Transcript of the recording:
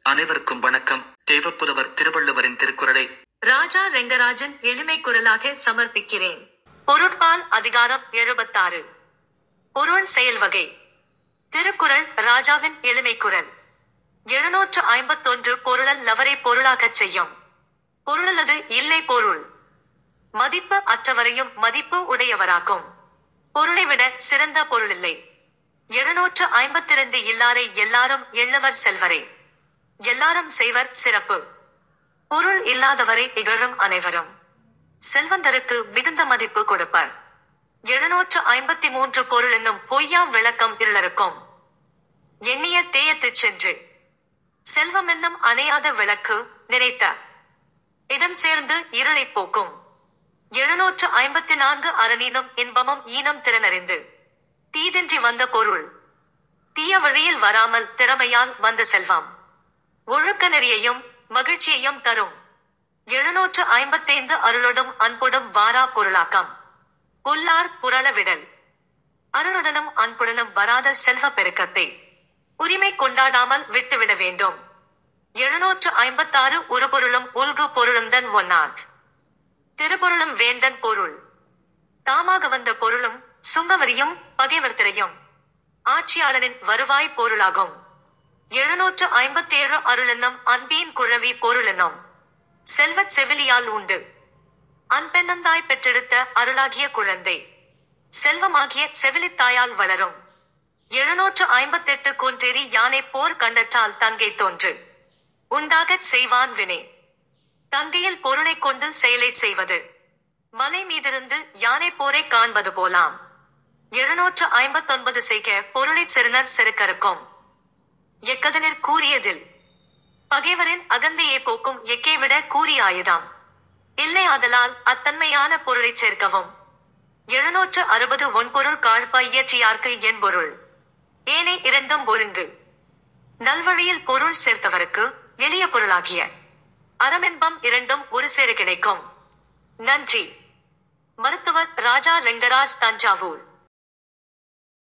அனைவருக்கும் வணக்கம். தேவப்புலவர் திருவள்ளுவரின் திருக்குறளை ராஜா ரெங்கராஜன் எளிமை குரலாக சமர்ப்பிக்கிறேன். பொருட்பால் அதிகாரம் 76. பொருள் செயல் வகை. திருக்குறள் ராஜாவின் எளிமை குரல். 751. பொருளல் லவரை பொருளாகச் செய்யும். பொருளல்லது இல்லை பொருள். மதிப்பு அற்றவரையும் மதிப்பு உடையவராக்கும். பொருளை விட சிறந்த பொருளில்லை. 752. இல்லாரை எல்லாரும் எள்ளவர் செல்வரே. எல்லாரும் செய்வர் சிறப்பு. பொருள் இல்லாதவரை இகழும் அனைவரும் செல்வந்தருக்கு மிகுந்த மதிப்பு கொடுப்பர். 753. பொருள் என்னும் பொய்யாம் விளக்கம் இருளருக்கும். எண்ணிய தேயத்துச் சென்று. செல்வம் என்னும் அணையாத விளக்கு நினைத்த இடம் சேர்ந்து இருளை போக்கும். 754. அறனீனும் இன்பமும் ஈனம் திறனறிந்து தீதின்றி வந்த பொருள். தீய வழியில் வராமல் திறமையால் வந்த செல்வம் ஒழுக்க நெறியையும் மகிழ்ச்சியையும் தரும். 755. அருளோடும் அன்புடும் வாரா பொருளாக்கம். பொல்லார் புரள விடல். அருளுடனும் அன்புடனும் வராத செல்வ பெருக்கத்தை உரிமை கொண்டாடாமல் விட்டுவிட வேண்டும். 756. ஒரு பொருளும் உள்கு பொருளுந்தன் ஒன்னார். திருப்பொருளும் வேந்தன் பொருள். தாமாக வந்த பொருளும் சுங்கவரியும் பகைவர்த்திரையும் ஆட்சியாளனின் வருவாய் பொருளாகும். 757. அருளென்னும் அன்பின் குழவி பொருளென்னும் செல்வச் செவிலியால் உண்டு. அன்பென்னந்தாய் பெற்றெடுத்த அருளாகிய குழந்தை செல்வமாகிய செவிலித்தாயால் வளரும். 758. கொன்றேறி யானை போர் கண்டற்றால் தங்கை தோன்று உண்டாகச் செய்வான் வினை. தங்கையில் பொருளைக் கொண்டு செயலைச் செய்வது மலை மீதிருந்து யானை போரை காண்பது போலாம். 759. செய்க பொருளைச் செருணர் செருக்கறுக்கும். எக்கதனிற் கூறியதில் பகைவரின் அகந்தையை போக்கும் எக்கை விட கூறிய ஆயுதம் இல்லை ஆதலால் அத்தன்மையான பொருளைச் சேர்க்கவும். 760. ஒன்பொருள் காழ்ப்ப இயற்றியார்க்கு என்பொருள் ஏனை இரண்டும் ஒருங்கு. நல்வழியில் பொருள் சேர்த்தவருக்கு எளிய பொருளாகிய அறமென்பம் இரண்டும் ஒரு சேர கிடைக்கும். நன்றி. மருத்துவர் ராஜா ரெங்கராஜ், தஞ்சாவூர்.